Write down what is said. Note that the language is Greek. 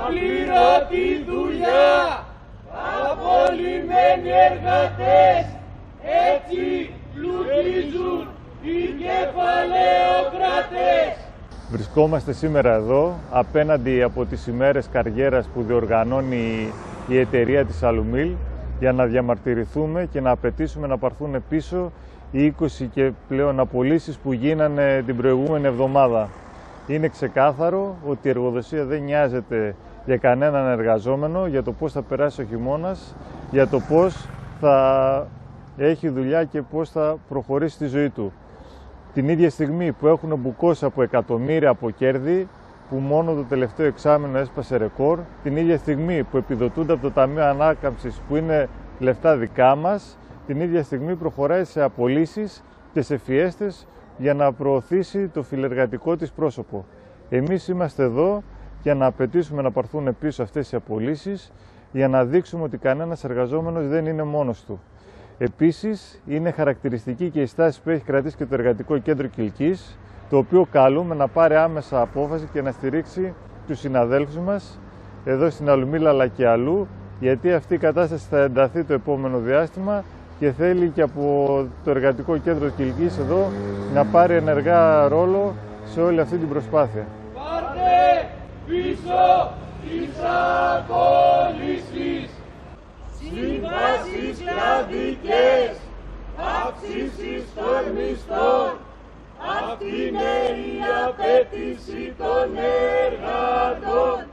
απλήρωτη δουλειά, απολυμμένοι εργατές, έτσι πλουτίζουν οι κεφαλαιοκράτες. Βρισκόμαστε σήμερα εδώ απέναντι από τις ημέρες καριέρας που διοργανώνει η εταιρεία της Αλουμίλ για να διαμαρτυρηθούμε και να απαιτήσουμε να πάρθουν πίσω οι 20 και πλέον απολύσεις που γίνανε την προηγούμενη εβδομάδα. Είναι ξεκάθαρο ότι η εργοδοσία δεν νοιάζεται για κανέναν εργαζόμενο, για το πώς θα περάσει ο χειμώνας, για το πώς θα έχει δουλειά και πώς θα προχωρήσει τη ζωή του. Την ίδια στιγμή που έχουν μπουκώσει από εκατομμύρια από κέρδη, που μόνο το τελευταίο εξάμηνο έσπασε ρεκόρ, την ίδια στιγμή που επιδοτούνται από το Ταμείο Ανάκαμψης, που είναι λεφτά δικά μας, την ίδια στιγμή προχωράει σε απολύσεις και σε φιέστες για να προωθήσει το φιλεργατικό της πρόσωπο. Εμείς είμαστε εδώ για να απαιτήσουμε να πάρθουν πίσω αυτές οι απολύσεις, για να δείξουμε ότι κανένας εργαζόμενος δεν είναι μόνος του. Επίσης, είναι χαρακτηριστική και η στάση που έχει κρατήσει και το Εργατικό Κέντρο Κιλκής, το οποίο καλούμε να πάρει άμεσα απόφαση και να στηρίξει τους συναδέλφους μας εδώ στην Αλουμίλ αλλά και αλλού, γιατί αυτή η κατάσταση θα ενταθεί το επόμενο διάστημα και θέλει και από το Εργατικό Κέντρο Κιλκής εδώ να πάρει ενεργά ρόλο σε όλη αυτή την προσπάθεια. Πάρτε πίσω τις απολύσεις, συμβάσεις κλαδικές, αύξησης των μισθών. Αυτή είναι η απέτηση των εργατών.